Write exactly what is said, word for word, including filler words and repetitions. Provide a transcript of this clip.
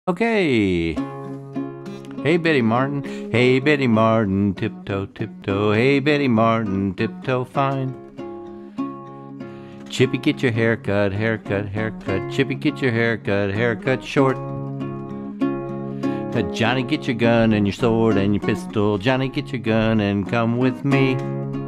Okay. Hey Betty Martin, hey Betty Martin, tiptoe, tiptoe, hey Betty Martin, tiptoe fine. Chippy, get your haircut, haircut, haircut. Chippy, get your haircut, haircut short. Johnny, get your gun and your sword and your pistol. Johnny, get your gun and come with me.